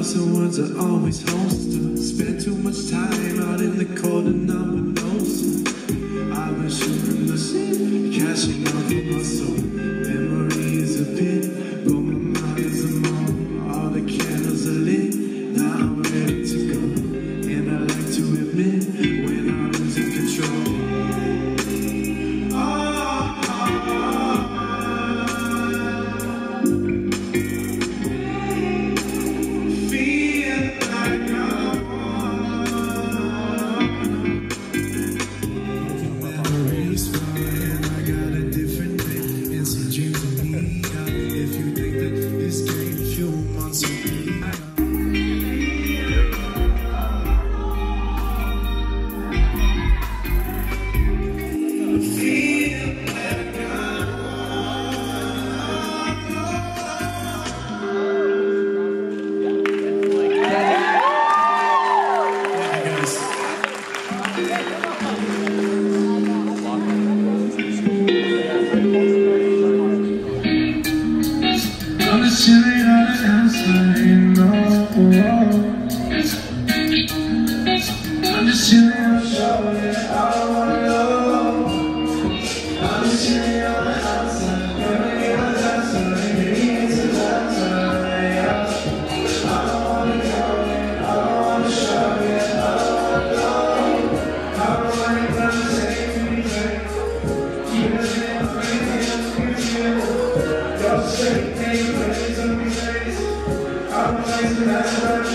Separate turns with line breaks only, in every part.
Closer ones are always holster. Spend too much time out in the cold and I'm with no sun. I've been shooting the shit, cashing out for my soul. Memories a pit, but my mind is a moan. All the candles are lit, now I'm ready to go. And I like to admit when I'm losing control.
Chilling on the outside, no. I'm just chilling on the shoulder, I don't wanna know. I'm just chilling on the outside, gonna get my outside, maybe it's a outside. I don't wanna go in, I don't wanna show it, I don't wanna know. I don't wanna go and take anything. Keep it in crazy, I'm crazy. Go straight, take it. I'm chasing that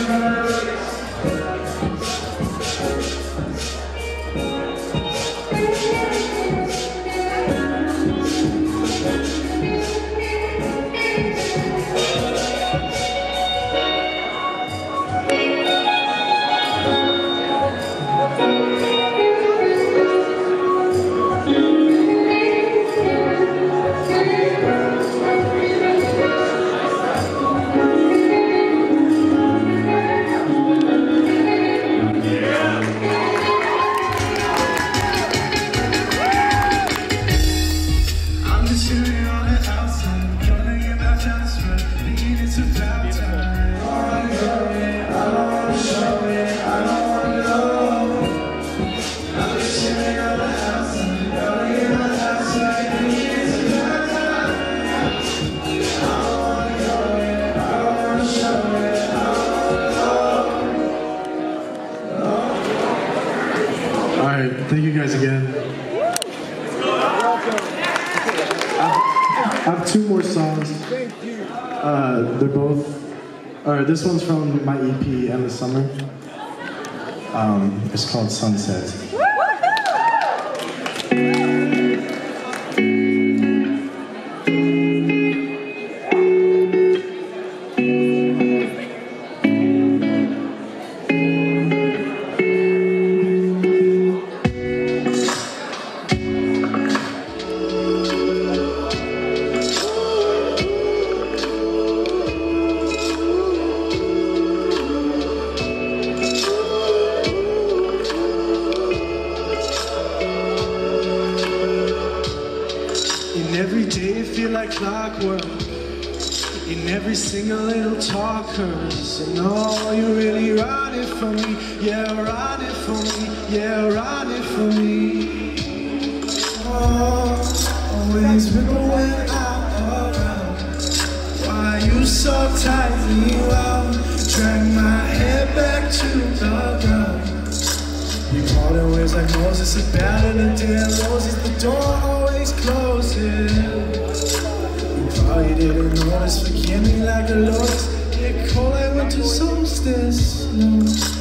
Thank you guys again. I have two more songs. They're both. This one's from my EP, Endless Summer. It's called Sunset.
Every day feel like clockwork. In every single little talk hurts. And oh, you really run it for me. Yeah, run it for me. Yeah, run it for me. Oh, always remember when I'm around. Why you so tightly wound? Drag my head back to the ground. You parted ways like Moses, a battle and dead roses. The door always closes. You probably didn't notice, forgive me like a lotus. Get cold like winter solstice. No.